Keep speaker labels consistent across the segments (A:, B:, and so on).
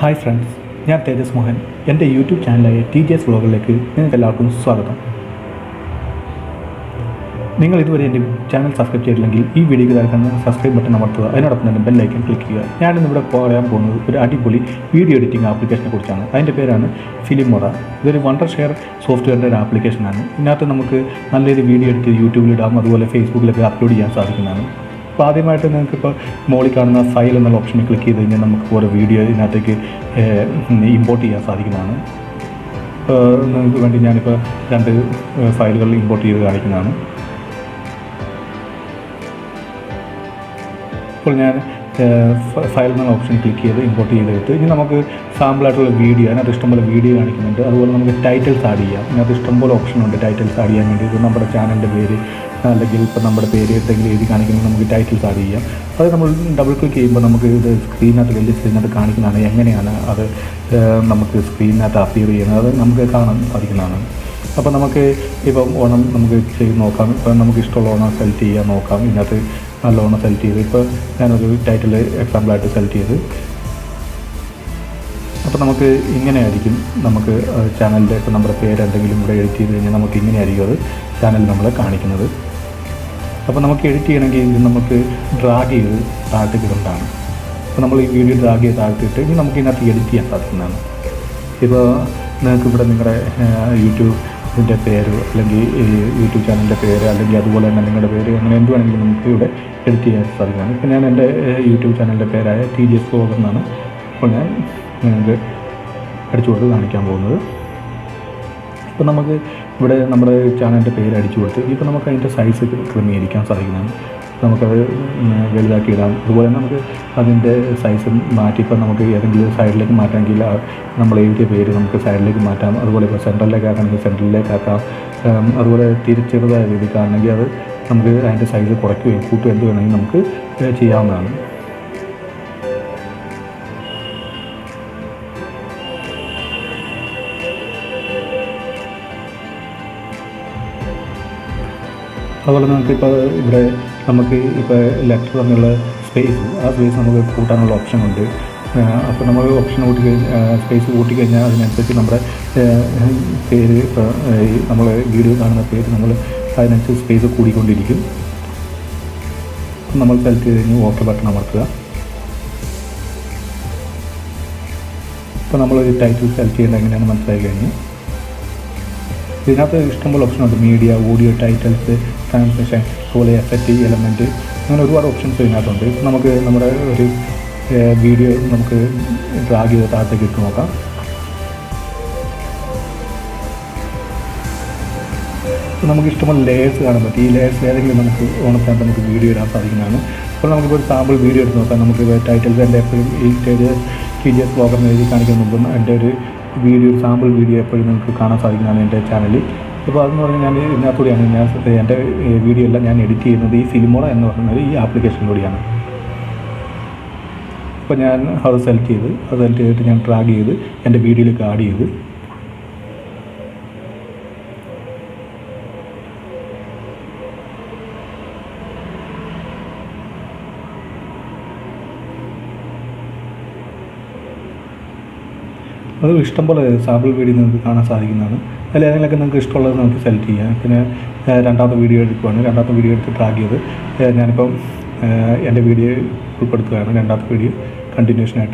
A: Hi friends, ഞാൻ തേജസ് മോഹൻ. എൻ്റെ YouTube ചാനലായ TJS വ്ളോഗിലേക്ക് നിങ്ങൾക്ക് എല്ലാവർക്കും സ്വാഗതം. നിങ്ങൾ ഇതുവരെ എൻ്റെ ചാനൽ സബ്സ്ക്രൈബ് ചെയ്തില്ലെങ്കിൽ ഈ വീഡിയോയ്ക്ക് താഴെ സബ്സ്ക്രൈബ് ബട്ടൺ അമർത്തുക. അതിനോടൊപ്പം തന്നെ ബെൽ ഐക്കൺ ക്ലിക്ക് ചെയ്യുക. ഞാനിന്നിവിടെ പറയാൻ പോകുന്നത് ഒരു അടിപൊളി വീഡിയോ എഡിറ്റിംഗ് ആപ്ലിക്കേഷനെ കുറിച്ചാണ്. അതിൻ്റെ പേരാണ് ഫിലിമോറ. ഇതൊരു വണ്ടർ ഷെയർ സോഫ്റ്റ്വെയറിൻ്റെ ഒരു ആപ്ലിക്കേഷനാണ്. ഇതിനകത്ത് നമുക്ക് നല്ലൊരു വീഡിയോ എഡിറ്റ് യൂട്യൂബിലിടാം, അതുപോലെ ഫേസ്ബുക്കിലൊക്കെ അപ്ലോഡ് ചെയ്യാൻ സാധിക്കുന്നതാണ്. അപ്പോൾ ആദ്യമായിട്ട് നിങ്ങൾക്കിപ്പോൾ മോളിൽ കാണുന്ന ഫയൽ എന്നുള്ള ഓപ്ഷനിൽ ക്ലിക്ക് ചെയ്ത് കഴിഞ്ഞാൽ നമുക്ക് ഓരോ വീഡിയോ ഇതിനകത്തേക്ക് ഇമ്പോർട്ട് ചെയ്യാൻ സാധിക്കുന്നതാണ്. നിങ്ങൾക്ക് വേണ്ടി ഞാനിപ്പോൾ 2 ഫയലുകൾ ഇമ്പോർട്ട് ചെയ്ത് കാണിക്കുന്നതാണ്. ഇപ്പോൾ ഞാൻ ഫയൽ എന്നുള്ള ഓപ്ഷൻ ക്ലിക്ക് ചെയ്ത് ഇമ്പോർട്ട് ചെയ്തെടുത്ത് ഇനി നമുക്ക് സാമ്പിളായിട്ടുള്ള വീഡിയോ, അതിനകത്ത് ഇഷ്ടംപോലെ വീഡിയോ കാണിക്കുന്നുണ്ട്. അതുപോലെ നമുക്ക് ടൈറ്റിൽസ് ആഡ് ചെയ്യാം. ഇതിനകത്ത് ഇഷ്ടംപോലെ ഓപ്ഷനുണ്ട് ടൈറ്റിൽസ് ആഡ് ചെയ്യാൻ വേണ്ടി. ഇപ്പോൾ നമ്മുടെ ചാനലിൻ്റെ പേര് അല്ലെങ്കിൽ ഇപ്പോൾ നമ്മുടെ പേര് എന്തെങ്കിലും എഴുതി കാണിക്കുമ്പോൾ നമുക്ക് ടൈറ്റിൽസ് ആഡ് ചെയ്യാം. അത് നമ്മൾ ഡബിൾ ക്ലിക്ക് ചെയ്യുമ്പോൾ നമുക്ക് ഇത് സ്ക്രീനകത്ത് വലിയ സ്ക്രീനകത്ത് കാണിക്കുന്നതാണ്. എങ്ങനെയാണ് അത് നമുക്ക് സ്ക്രീനകത്ത് അപ്പിയർ ചെയ്യുന്നത് അത് നമുക്ക് കാണാൻ സാധിക്കുന്നതാണ്. അപ്പോൾ നമുക്ക് ഇപ്പം ഓണം നമുക്ക് ചെയ്ത് നോക്കാം. ഇപ്പം നമുക്ക് ഇഷ്ടമുള്ള ഓണം സെലക്ട് ചെയ്യാൻ നോക്കാം. ഇതിനകത്ത് നല്ല ഓണം സെലക്ട് ചെയ്ത് ഇപ്പോൾ ഞാനൊരു ടൈറ്റിൽ എക്സാമ്പിളായിട്ട് സെലക്ട് ചെയ്ത് അപ്പോൾ നമുക്ക് ഇങ്ങനെയായിരിക്കും നമുക്ക് ചാനലിൻ്റെ ഇപ്പോൾ നമ്മുടെ പേര് എന്തെങ്കിലും ഇവിടെ എഡിറ്റ് ചെയ്ത് കഴിഞ്ഞാൽ നമുക്ക് ഇങ്ങനെയായിരിക്കും അത് ചാനൽ നമ്മളെ കാണിക്കുന്നത്. അപ്പോൾ നമുക്ക് എഡിറ്റ് ചെയ്യണമെങ്കിൽ ഇത് നമുക്ക് ഡ്രാഗ് ചെയ്ത് താഴത്തേക്ക് ഇടേണ്ടതാണ്. അപ്പോൾ നമ്മൾ ഈ വീഡിയോ ഡ്രാഗ് ചെയ്ത് താഴ്ത്തിയിട്ട് ഇനി നമുക്ക് ഇതിനകത്ത് എഡിറ്റ് ചെയ്യാൻ സാധിക്കുന്നതാണ്. ഇപ്പോൾ നിങ്ങൾക്ക് ഇവിടെ നിങ്ങളുടെ യൂട്യൂബിൻ്റെ പേര് അല്ലെങ്കിൽ യൂട്യൂബ് ചാനലിൻ്റെ പേര് അല്ലെങ്കിൽ അതുപോലെ തന്നെ നിങ്ങളുടെ പേര് അങ്ങനെ എന്ത് വേണമെങ്കിലും നമുക്ക് ഇവിടെ എഡിറ്റ് ചെയ്യാൻ സാധിക്കുന്നതാണ്. ഇപ്പോൾ ഞാൻ എൻ്റെ യൂട്യൂബ് ചാനലിൻ്റെ പേരായ TJS വ്ളോഗ് എന്നാണ് ഇപ്പോൾ ഞാൻ നിങ്ങൾക്ക് അടിച്ചു കൊടുത്ത് കാണിക്കാൻ പോകുന്നത്. ഇപ്പോൾ നമുക്ക് ഇവിടെ നമ്മുടെ ചാനലിൻ്റെ പേര് അടിച്ചു കൊടുത്ത് ഇപ്പോൾ നമുക്ക് അതിൻ്റെ സൈസ് ക്രമീകരിക്കാൻ സാധിക്കുന്നതാണ്. നമുക്കത് വലുതാക്കി ഇടാം. അതുപോലെ നമുക്ക് അതിൻ്റെ സൈസ് മാറ്റി ഇപ്പോൾ നമുക്ക് ഏതെങ്കിലും സൈഡിലേക്ക് മാറ്റാമെങ്കിൽ നമ്മൾ എഴുതിയ പേര് നമുക്ക് സൈഡിലേക്ക് മാറ്റാം. അതുപോലെ ഇപ്പോൾ സെൻറ്ററിലേക്ക് ആക്കണമെങ്കിൽ സെൻറ്ററിലേക്ക് ആക്കാം. അതുപോലെ ചെറുതായ രീതിക്കാണെങ്കിൽ അത് നമുക്ക് അതിൻ്റെ സൈസ് കുറയ്ക്കുകയും കൂട്ടുകയും എന്ത് വേണമെങ്കിൽ നമുക്ക് ചെയ്യാവുന്നതാണ്. അതുപോലെ നമുക്കിപ്പോൾ ഇവിടെ നമുക്ക് ഇപ്പോൾ ലെറ്റർ തമ്മിലുള്ള സ്പേസ് നമുക്ക് കൂട്ടാനുള്ള ഓപ്ഷനുണ്ട്. അപ്പോൾ നമ്മൾ ഓപ്ഷൻ സ്പേസ് കൂട്ടിക്കഴിഞ്ഞാൽ അതിനനുസരിച്ച് നമ്മുടെ പേര് ഇപ്പോൾ നമ്മൾ വീഡിയോ കാണുന്ന പേര് നമ്മൾ അതിനനുസരിച്ച് സ്പേസ് കൂടിക്കൊണ്ടിരിക്കും. നമ്മൾ സെലക്ട് ചെയ്ത് കഴിഞ്ഞ് ഓക്കെ ബട്ടൺ അമർത്തുക. ഇപ്പോൾ നമ്മളൊരു ടൈറ്റിൽ സെലക്ട് ചെയ്യേണ്ടത് എങ്ങനെയാണ് മനസ്സിലാക്കി കഴിഞ്ഞ് ഇതിനകത്ത് ഇഷ്ടംപോലെ ഓപ്ഷനുണ്ട്. മീഡിയ, ഓഡിയോ, ടൈറ്റിൽസ്, ട്രാൻസ്ലേഷൻ, അതുപോലെ എഫക്റ്റ്, എലമെൻറ്റ്, അങ്ങനെ ഒരുപാട് ഓപ്ഷൻസ് ഇതിനകത്തുണ്ട്. ഇപ്പോൾ നമുക്ക് നമ്മുടെ ഒരു വീഡിയോ നമുക്ക് ഡ്രാഗ് ചെയ്ത് താഴത്തേക്ക് ഇട്ട് നോക്കാം. അപ്പോൾ നമുക്ക് ഇഷ്ടംപോലെ ലേയേഴ്സ് കാണാൻ പറ്റും. ഈ ലേയേഴ്സ് ഏതെങ്കിലും നമുക്ക് ഓണത്തിനകത്ത് നമുക്ക് വീഡിയോ ഇടാൻ സാധിക്കുന്നതാണ്. അപ്പോൾ നമുക്കിപ്പോൾ ഒരു സാമ്പിൾ വീഡിയോ എടുത്ത് നോക്കാം. നമുക്ക് ടൈറ്റിൽസ് എൻ്റെ എപ്പോഴും ഈ TJS വ്ളോഗർ എഴുതി കാണിക്കുന്ന മുമ്പ് എൻ്റെ ഒരു വീഡിയോ, സാമ്പിൾ വീഡിയോ എപ്പോഴും നിങ്ങൾക്ക് കാണാൻ സാധിക്കുന്നതാണ് എൻ്റെ ചാനലിൽ. ഇപ്പോൾ അതെന്ന് പറഞ്ഞാൽ ഞാൻ ഇതിനകത്തൂടെയാണ് എൻ്റെ വീഡിയോ എല്ലാം ഞാൻ എഡിറ്റ് ചെയ്യുന്നത് ഈ ഫിലിമോറ എന്ന് പറയുന്നത് ഈ ആപ്ലിക്കേഷനിലൂടെയാണ്. അപ്പോൾ ഞാൻ അത് സെലക്ട് ചെയ്തിട്ട് ഞാൻ ഡ്രാഗ് ചെയ്ത് എൻ്റെ വീഡിയോയിലേക്ക് ആഡ് ചെയ്ത് അത് ഇഷ്ടംപോലെ സാമ്പിൾ വീഡിയോ നിങ്ങൾക്ക് കാണാൻ സാധിക്കുന്നതാണ്. അതിൽ ഏതെങ്കിലുമൊക്കെ നിങ്ങൾക്ക് ഇഷ്ടമുള്ളത് നമുക്ക് സെലക്ട് ചെയ്യാം. പിന്നെ രണ്ടാമത്തെ വീഡിയോ എടുക്കുകയാണ്. രണ്ടാമത്തെ വീഡിയോ എടുത്ത് ട്രാക്ക് ചെയ്ത് ഞാനിപ്പം എൻ്റെ വീഡിയോ ഉൾപ്പെടുത്തുകയാണ്. രണ്ടാമത്തെ വീഡിയോ കണ്ടിന്യൂഷനായിട്ട്.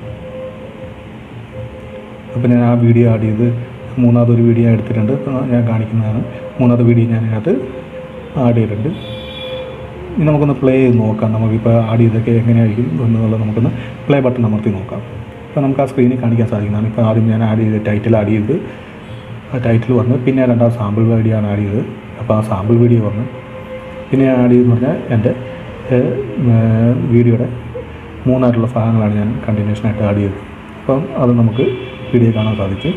A: അപ്പോൾ ഞാൻ ആ വീഡിയോ ആഡ് ചെയ്ത് മൂന്നാമതൊരു വീഡിയോ എടുത്തിട്ടുണ്ട്. ഞാൻ കാണിക്കുന്നതാണ്. മൂന്നാമത്തെ വീഡിയോ ഞാൻ ഇതിനകത്ത് ആഡ് ചെയ്തിട്ടുണ്ട്. ഇനി നമുക്കൊന്ന് പ്ലേ ചെയ്ത് നോക്കാം. നമുക്കിപ്പോൾ ആഡ് ചെയ്തൊക്കെ എങ്ങനെയായിരിക്കും എന്നുള്ളത് നമുക്കൊന്ന് പ്ലേ ബട്ടൺ അമർത്തി നോക്കാം. അപ്പോൾ നമുക്ക് ആ സ്ക്രീനിൽ കാണിക്കാൻ സാധിക്കുന്നതാണ്. ഇപ്പോൾ ആദ്യം ഞാൻ ആഡ് ചെയ്ത് ടൈറ്റിൽ ആഡ് ചെയ്ത് ആ ടൈറ്റിൽ വന്ന് പിന്നെ രണ്ടാമത് സാമ്പിൾ വീഡിയോ ആണ് ആഡ് ചെയ്തത്. അപ്പോൾ ആ സാമ്പിൾ വീഡിയോ വന്ന് പിന്നെ ഞാൻ ആഡ് ചെയ്തെന്ന് പറഞ്ഞാൽ എൻ്റെ വീഡിയോയുടെ 3 ഭാഗങ്ങളാണ് ഞാൻ കണ്ടിന്യൂഷനായിട്ട് ആഡ് ചെയ്തത്. അപ്പം അത് നമുക്ക് വീഡിയോ കാണാൻ സാധിച്ചു.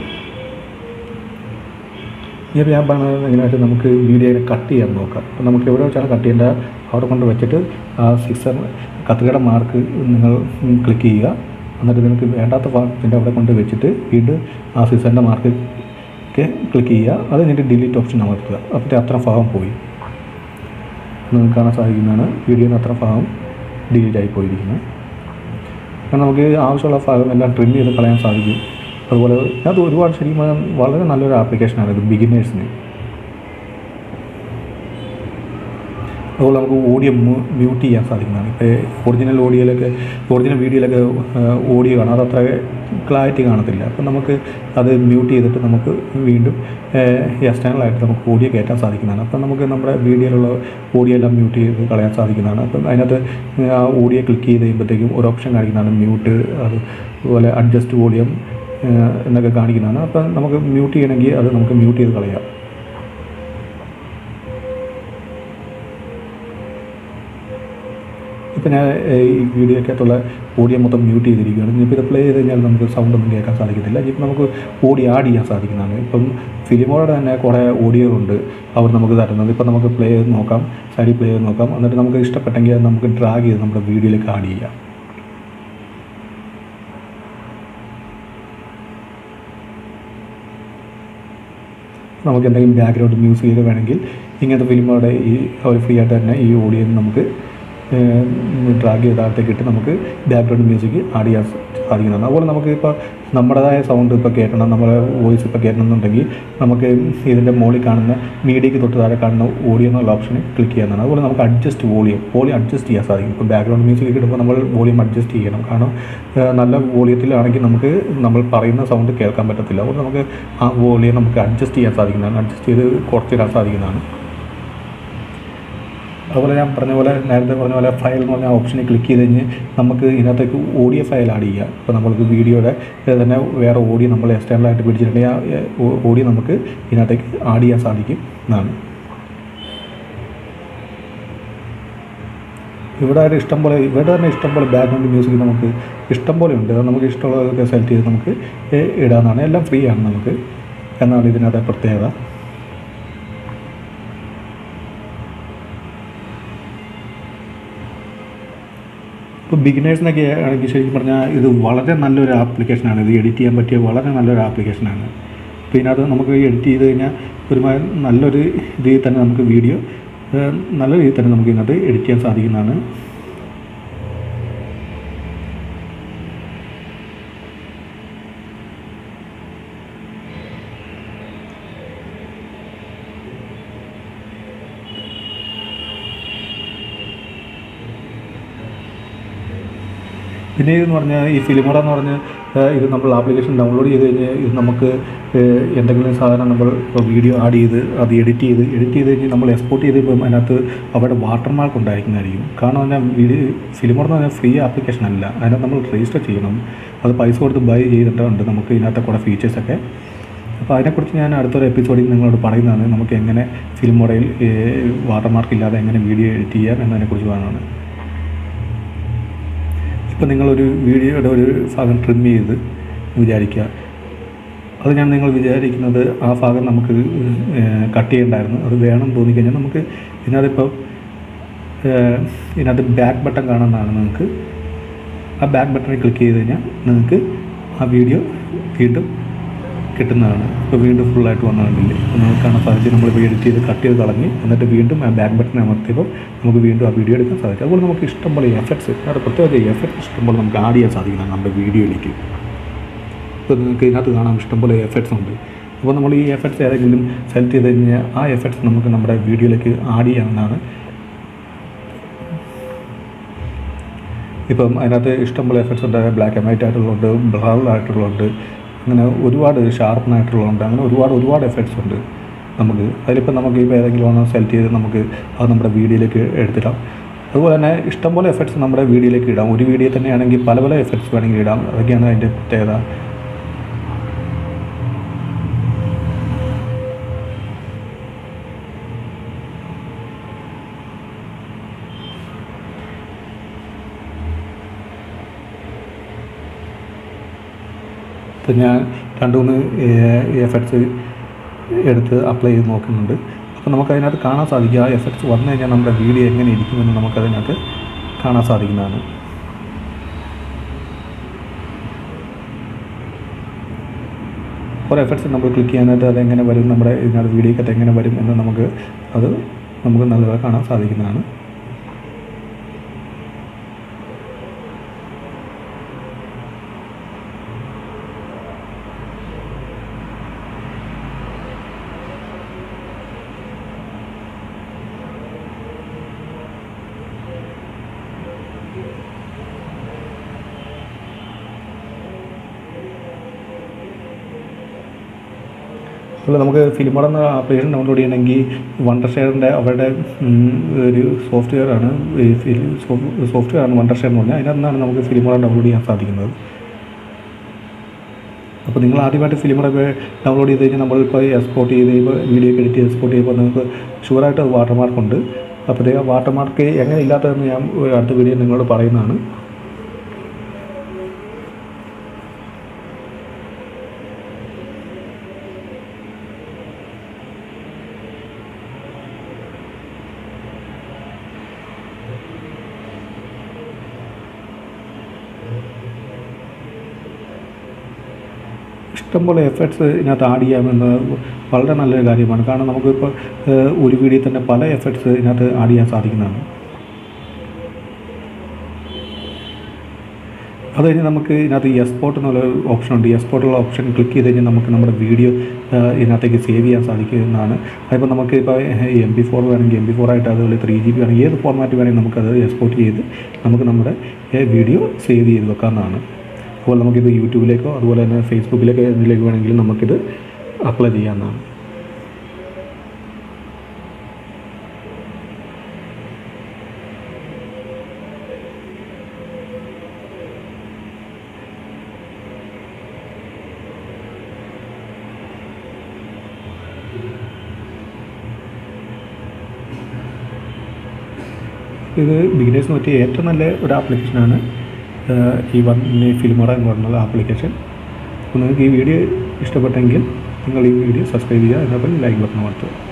A: ഇനിയിപ്പോൾ ഞാൻ പറഞ്ഞത് ഇതിനായിട്ട് നമുക്ക് വീഡിയോയെ കട്ട് ചെയ്യാൻ നോക്കാം. അപ്പോൾ നമുക്ക് എവിടെ വെച്ചാണ് കട്ട് ചെയ്യേണ്ടത് അവിടെ കൊണ്ട് വെച്ചിട്ട് ആ കത്രികയുടെ മാർക്ക് നിങ്ങൾ ക്ലിക്ക് ചെയ്യുക. എന്നിട്ട് നിങ്ങൾക്ക് വേണ്ടാത്ത ഭാഗത്തിൻ്റെ അവിടെ കൊണ്ട് വെച്ചിട്ട് വീണ്ടും ആ സിസറിൻ്റെ മാർക്ക് ക്ലിക്ക് ചെയ്യുക. അത് കഴിഞ്ഞിട്ട് ഡിലീറ്റ് ഓപ്ഷൻ അമർത്തുക. അപ്പോൾ അത്ര ഭാഗം പോയി നിങ്ങൾക്ക് കാണാൻ സാധിക്കുന്നതാണ്. വീഡിയോയിൽ അത്ര ഭാഗം ഡിലീറ്റ് ആയി പോയിരിക്കുന്നത്. അങ്ങനെ നമുക്ക് ആവശ്യമുള്ള ഭാഗം എല്ലാം ട്രിം ചെയ്ത് കളയാൻ സാധിക്കും. അതുപോലെ അത് ഒരുപാട് ശരിക്കും വളരെ നല്ലൊരു ആപ്ലിക്കേഷനാണ് ഇത് ബിഗിനേഴ്സിന്. അതുപോലെ നമുക്ക് ഓഡിയോ മ്യൂട്ട് ചെയ്യാൻ സാധിക്കുന്നതാണ്. ഇപ്പോൾ ഒറിജിനൽ വീഡിയോയിലൊക്കെ ഓഡിയോ കാണാം, അത് അത്ര ക്ലാരിറ്റി കാണത്തില്ല. അപ്പം നമുക്ക് അത് മ്യൂട്ട് ചെയ്തിട്ട് നമുക്ക് വീണ്ടും എക്സ്റ്റേണലായിട്ട് നമുക്ക് ഓഡിയോ കയറ്റാൻ സാധിക്കുന്നതാണ്. അപ്പം നമുക്ക് നമ്മുടെ വീഡിയോയിലുള്ള ഓഡിയോ എല്ലാം മ്യൂട്ട് ചെയ്ത് കളയാൻ സാധിക്കുന്നതാണ്. അപ്പം അതിനകത്ത് ആ ഓഡിയോ ക്ലിക്ക് ചെയ്ത് കഴിയുമ്പോഴത്തേക്കും ഒരു ഓപ്ഷൻ കാണിക്കുന്നതാണ് മ്യൂട്ട്, അതുപോലെ അഡ്ജസ്റ്റ് വോളിയം എന്നൊക്കെ കാണിക്കുന്നതാണ്. അപ്പം നമുക്ക് മ്യൂട്ട് ചെയ്യണമെങ്കിൽ അത് നമുക്ക് മ്യൂട്ട് ചെയ്ത് കളയാം. ഇപ്പം ഞാൻ ഈ വീഡിയോക്കകത്തുള്ള ഓഡിയോ മൊത്തം മ്യൂട്ട് ചെയ്തിരിക്കുകയാണ്. ഇനിയിപ്പോൾ ഇത് പ്ലേ ചെയ്ത് കഴിഞ്ഞാൽ നമുക്ക് സൗണ്ടൊന്നും കേൾക്കാൻ സാധിക്കത്തില്ല. ഇനിയിപ്പോൾ നമുക്ക് ഓഡിയോ ആഡ് ചെയ്യാൻ സാധിക്കുന്നതാണ്. ഇപ്പം ഫിലിമോടെ തന്നെ കുറേ ഓഡിയോകളുണ്ട് അവർ നമുക്ക് തരുന്നത്. ഇപ്പം നമുക്ക് പ്ലേ ചെയ്ത് നോക്കാം, സൈഡിൽ പ്ലേ ചെയ്ത് നോക്കാം. എന്നിട്ട് നമുക്ക് ഇഷ്ടപ്പെട്ടെങ്കിൽ അത് നമുക്ക് ഡ്രാഗ് ചെയ്ത് നമ്മുടെ വീഡിയോയിലേക്ക് ആഡ് ചെയ്യാം. നമുക്ക് എന്തെങ്കിലും ബാക്ക്ഗ്രൗണ്ട് മ്യൂസിക്കൊക്കെ വേണമെങ്കിൽ ഇങ്ങനത്തെ ഫിലിമോടെ ഈ അവർ ഫ്രീ ആയിട്ട് തന്നെ ഈ ഓഡിയോ നമുക്ക് ഡ്രാഗ് ചെയ്ത് താഴത്തേക്ക് ഇട്ട് നമുക്ക് ബാക്ക്ഗ്രൗണ്ട് മ്യൂസിക് ആഡ് ചെയ്യാൻ സാധിക്കുന്നതാണ്. അതുപോലെ നമുക്ക് ഇപ്പോൾ നമ്മുടേതായ സൗണ്ട് ഇപ്പോൾ കേൾക്കണം, നമ്മുടെ വോയിസ് ഇപ്പോൾ കേൾക്കണം എന്നുണ്ടെങ്കിൽ നമുക്ക് ഇതിൻ്റെ മുകളിൽ കാണുന്ന മീഡിയയ്ക്ക് തൊട്ട് താഴെ കാണുന്ന ഓഡിയോ എന്നുള്ള ഓപ്ഷന് ക്ലിക്ക് ചെയ്യാവുന്നതാണ്. അതുപോലെ നമുക്ക് അഡ്ജസ്റ്റ് വോളിയം അഡ്ജസ്റ്റ് ചെയ്യാൻ സാധിക്കും. ഇപ്പോൾ ബാക്ക്ഗ്രൗണ്ട് മ്യൂസിക് കിട്ടുമ്പോൾ നമ്മൾ വോളിയം അഡ്ജസ്റ്റ് ചെയ്യണം. കാരണം നല്ല വോളിയത്തിലാണെങ്കിൽ നമുക്ക് നമ്മൾ പറയുന്ന സൗണ്ട് കേൾക്കാൻ പറ്റത്തില്ല. അതുകൊണ്ട് നമുക്ക് ആ വോളിയം നമുക്ക് അഡ്ജസ്റ്റ് ചെയ്യാൻ സാധിക്കുന്നതാണ്, അഡ്ജസ്റ്റ് ചെയ്ത് കുറച്ചിടാൻ സാധിക്കുന്നതാണ്. അതുപോലെ ഞാൻ നേരത്തെ പറഞ്ഞ പോലെ ഫയൽ എന്ന് പറഞ്ഞ ഓപ്ഷനിൽ ക്ലിക്ക് ചെയ്ത് കഴിഞ്ഞ് നമുക്ക് ഇതിനകത്തേക്ക് ഓഡിയോ ഫയൽ ആഡ് ചെയ്യാം. ഇപ്പോൾ നമ്മൾക്ക് വീഡിയോയുടെ തന്നെ വേറെ ഓഡിയോ നമ്മൾ എക്സ്റ്റേണലായിട്ട് പിടിച്ചിട്ടുണ്ടെങ്കിൽ ആ ഓഡിയോ നമുക്ക് ഇതിനകത്തേക്ക് ആഡ് ചെയ്യാൻ സാധിക്കും എന്നാണ്. ഇവിടെ തന്നെ ഇഷ്ടംപോലെ ബാക്ക്ഗ്രൗണ്ട് മ്യൂസിക് നമുക്ക് ഇഷ്ടംപോലെ ഉണ്ട്. അത് നമുക്ക് ഇഷ്ടമുള്ളതൊക്കെ സെലക്ട് ചെയ്ത് നമുക്ക് ഇടാവുന്നതാണ്. എല്ലാം ഫ്രീ ആണ് നമുക്ക്, എന്നാണ് ഇതിനകത്തെ പ്രത്യേകത. ഇപ്പോൾ ബിഗിനേഴ്സിനൊക്കെ ആണെങ്കിൽ ശരിക്കും പറഞ്ഞാൽ ഇത് വളരെ നല്ലൊരു ആപ്ലിക്കേഷനാണ്. ഇത് എഡിറ്റ് ചെയ്യാൻ പറ്റിയ വളരെ നല്ലൊരു ആപ്ലിക്കേഷനാണ്. അപ്പോൾ ഇതിനകത്ത് നമുക്ക് എഡിറ്റ് ചെയ്ത് കഴിഞ്ഞാൽ ഒരുമാതിരി നല്ലൊരു രീതിയിൽ തന്നെ നമുക്ക് വീഡിയോ നല്ല രീതിയിൽ തന്നെ നമുക്ക് ഇതിനകത്ത് എഡിറ്റ് ചെയ്യാൻ സാധിക്കുന്നതാണ്. പിന്നെ ഇതെന്ന് പറഞ്ഞാൽ ഈ ഫിലിമോറ എന്ന് പറഞ്ഞ് ഇത് നമ്മൾ ആപ്ലിക്കേഷൻ ഡൗൺലോഡ് ചെയ്ത് കഴിഞ്ഞാൽ ഇത് നമുക്ക് എന്തെങ്കിലും സാധനം നമ്മൾ ഇപ്പോൾ വീഡിയോ ആഡ് ചെയ്ത് അത് എഡിറ്റ് ചെയ്ത് കഴിഞ്ഞ് നമ്മൾ എക്സ്പോർട്ട് ചെയ്ത് ഇപ്പം അതിനകത്ത് അവിടെ വാട്ടർമാർക്ക് ഉണ്ടായിരിക്കുന്നതായിരിക്കും. കാരണം പറഞ്ഞാൽ ഫിലിമോറ എന്ന് പറഞ്ഞാൽ ഫ്രീ ആപ്ലിക്കേഷൻ അല്ല, അതിനകത്ത് നമ്മൾ രജിസ്റ്റർ ചെയ്യണം. അത് പൈസ കൊടുത്ത് ബൈ ചെയ്തിട്ടുണ്ട് നമുക്ക് ഇതിനകത്തെ കുറേ ഫീച്ചേഴ്സൊക്കെ. അപ്പോൾ അതിനെക്കുറിച്ച് ഞാൻ അടുത്തൊരു എപ്പിസോഡിൽ നിങ്ങളോട് പറയുന്നതാണ്, നമുക്ക് എങ്ങനെ ഫിലിമോറയിൽ വാട്ടർമാർക്ക് ഇല്ലാതെ എങ്ങനെ വീഡിയോ എഡിറ്റ് ചെയ്യാം എന്നതിനെക്കുറിച്ച് പറയുന്നതാണ്. ഇപ്പോൾ നിങ്ങളൊരു വീഡിയോയുടെ ഒരു ഭാഗം ട്രിം ചെയ്ത് വിചാരിക്കുക, അത് നിങ്ങൾ വിചാരിക്കുന്നത് ആ ഭാഗം നമുക്ക് കട്ട് ചെയ്യണ്ടായിരുന്നു, അത് വേണം തോന്നിക്കഴിഞ്ഞാൽ നമുക്ക് ഇതിനകത്ത് ബാക്ക് ബട്ടൺ കാണുന്നതാണ്. നിങ്ങൾക്ക് ആ ബാക്ക് ബട്ടണിൽ ക്ലിക്ക് ചെയ്ത് കഴിഞ്ഞാൽ നിങ്ങൾക്ക് ആ വീഡിയോ വീണ്ടും കിട്ടുന്നതാണ്. ഇപ്പോൾ വീണ്ടും ഫുള്ളായിട്ട് വന്നതുകൊണ്ടില്ലേ, അപ്പോൾ നമുക്ക് കാണാൻ സാധിച്ചു. നമ്മളിപ്പോൾ എഡിറ്റ് ചെയ്ത് കട്ട് ചെയ്ത് കളഞ്ഞ് എന്നിട്ട് വീണ്ടും ആ ബാക്ക് ബട്ടൺ അമർത്തിയപ്പോൾ നമുക്ക് വീണ്ടും ആ വീഡിയോ എടുക്കാൻ സാധിക്കും. അതുപോലെ നമുക്ക് ഇഷ്ടംപോലെ എഫക്ട്സ്, അവിടെ പ്രത്യേകത എഫക്ട്സ് ഇഷ്ടംപോലെ നമുക്ക് ആഡ് ചെയ്യാൻ സാധിക്കുന്നതാണ് നമ്മുടെ വീഡിയോയിലേക്ക്. ഇപ്പോൾ നിങ്ങൾക്ക് ഇതിനകത്ത് കാണാൻ ഇഷ്ടംപോലെ എഫക്ട്സ് ഉണ്ട്. അപ്പോൾ നമ്മൾ ഈ എഫക്ട്സ് ഏതെങ്കിലും സെലക്ട് ചെയ്ത് കഴിഞ്ഞാൽ ആ എഫക്ട്സ് നമുക്ക് നമ്മുടെ വീഡിയോയിലേക്ക് ആഡ് ചെയ്യാവുന്നതാണ്. ഇപ്പം അതിനകത്ത് ഇഷ്ടംപോലെ എഫക്ട്സ് ഉണ്ട്. ബ്ലാക്ക് ആൻഡ് വൈറ്റ് ആയിട്ടുള്ളതുണ്ട്, ബ്ലർ ആയിട്ടുള്ളതുണ്ട്, അങ്ങനെ ഒരുപാട് ഷാർപ്പനായിട്ടുള്ളതുണ്ട്, അങ്ങനെ ഒരുപാട് എഫക്ട്സ് ഉണ്ട് നമുക്ക്. അതിലിപ്പോൾ നമുക്കിപ്പോൾ ഏതെങ്കിലും ഒന്ന് സെലക്ട് ചെയ്ത് നമുക്ക് അത് നമ്മുടെ വീഡിയോയിലേക്ക് എടുത്തിടാം. അതുപോലെ തന്നെ ഇഷ്ടംപോലെ എഫക്ട്സ് നമ്മുടെ വീഡിയോയിലേക്ക് ഇടാം. ഒരു വീഡിയോ തന്നെയാണെങ്കിൽ പല എഫക്ട്സ് വേണമെങ്കിൽ ഇടാം. അതൊക്കെയാണ് അതിൻ്റെ പ്രത്യേകത. അപ്പോൾ ഞാൻ 2-3 എഫക്ട്സ് എടുത്ത് അപ്ലൈ ചെയ്ത് നോക്കുന്നുണ്ട്. അപ്പോൾ നമുക്കതിനകത്ത് കാണാൻ സാധിക്കും ആ എഫക്ട്സ് വന്നു കഴിഞ്ഞാൽ നമ്മുടെ വീഡിയോ എങ്ങനെ ഇരിക്കുമെന്ന് നമുക്കതിനകത്ത് കാണാൻ സാധിക്കുന്നതാണ്. ഓരോ എഫക്ട്സ് നമ്മൾ ക്ലിക്ക് ചെയ്യാനായിട്ട് അതെങ്ങനെ വരും, നമ്മുടെ ഇതിനകത്ത് വീഡിയോക്കകത്ത് എങ്ങനെ വരും എന്ന് നമുക്ക് നല്ലതായി കാണാൻ സാധിക്കുന്നതാണ്. അതുപോലെ നമുക്ക് ഫിലിമോഡ് എന്ന ആപ്ലിക്കേഷൻ ഡൗൺലോഡ് ചെയ്യണമെങ്കിൽ വണ്ടർഷെയറിൻ്റെ അവരുടെ ഒരു സോഫ്റ്റ്വെയറാണ് വണ്ടർഷെയർ എന്ന് പറഞ്ഞാൽ. അതിനകത്ത് നിന്നാണ് നമുക്ക് ഫിലിമോഡ് ഡൗൺലോഡ് ചെയ്യാൻ സാധിക്കുന്നത്. അപ്പോൾ നിങ്ങൾ ആദ്യമായിട്ട് ഫിലിമോഡൊക്കെ ഡൗൺലോഡ് ചെയ്ത് കഴിഞ്ഞാൽ നമ്മളിപ്പോൾ എക്സ്പോർട്ട് ചെയ്ത് കഴിയുമ്പോൾ വീഡിയോ ഒക്കെ എഡിറ്റ് ചെയ്ത് എക്സ്പോർട്ട് ചെയ്യുമ്പോൾ നിങ്ങൾക്ക് ഷുവറായിട്ട് വാട്ടർമാർക്കുണ്ട്. അപ്പോൾ ആ വാട്ടർമാർക്ക് എങ്ങനെ ഇല്ലാത്തതെന്ന് ഞാൻ അടുത്ത വീഡിയോ നിങ്ങളോട് പറയുന്നതാണ്. ഇഷ്ടംപോലെ എഫക്ട്സ് ഇതിനകത്ത് ആഡ് ചെയ്യാമെന്നത് വളരെ നല്ലൊരു കാര്യമാണ്. കാരണം നമുക്കിപ്പോൾ ഒരു വീഡിയോയിൽ തന്നെ പല എഫക്ട്സ് ഇതിനകത്ത് ആഡ് ചെയ്യാൻ സാധിക്കുന്നതാണ്. അത് കഴിഞ്ഞ് നമുക്ക് ഇതിനകത്ത് എക്സ്പോർട്ട് എന്നുള്ള ഓപ്ഷനുണ്ട്. എക്സ്പോർട്ടുള്ള ഓപ്ഷൻ ക്ലിക്ക് ചെയ്ത് കഴിഞ്ഞാൽ നമുക്ക് നമ്മുടെ വീഡിയോ ഇതിനകത്തേക്ക് സേവ് ചെയ്യാൻ സാധിക്കുന്നതാണ്. അതിപ്പോൾ നമുക്ക് ഇപ്പോൾ MP4 വേണമെങ്കിൽ MP4 ആയിട്ട്, അതുപോലെ 3GB വേണമെങ്കിൽ ഏത് ഫോർമാറ്റ് വേണമെങ്കിൽ നമുക്കത് എക്സ്പോർട്ട് ചെയ്ത് നമുക്ക് നമ്മുടെ വീഡിയോ സേവ് ചെയ്ത് വെക്കാവുന്നതാണ്. അതുപോലെ നമുക്കിത് യൂട്യൂബിലേക്കോ അതുപോലെ തന്നെ ഫേസ്ബുക്കിലേക്കോ എന്തിലേക്ക് വേണമെങ്കിലും നമുക്കിത് അപ്ലൈ ചെയ്യാവുന്നതാണ്. ഇത് ബിഗിനേഴ്സിന് പറ്റിയ ഏറ്റവും നല്ല ഒരു ആപ്ലിക്കേഷനാണ് ഈ ഫിലിമോഡ് എന്ന് പറഞ്ഞുള്ള ആപ്ലിക്കേഷൻ. അപ്പോൾ നിങ്ങൾക്ക് ഈ വീഡിയോ ഇഷ്ടപ്പെട്ടെങ്കിൽ നിങ്ങൾ ഈ വീഡിയോ സബ്സ്ക്രൈബ് ചെയ്യുക, അതേപോലെ ലൈക്ക് ബട്ടൺ കൊടുത്തു.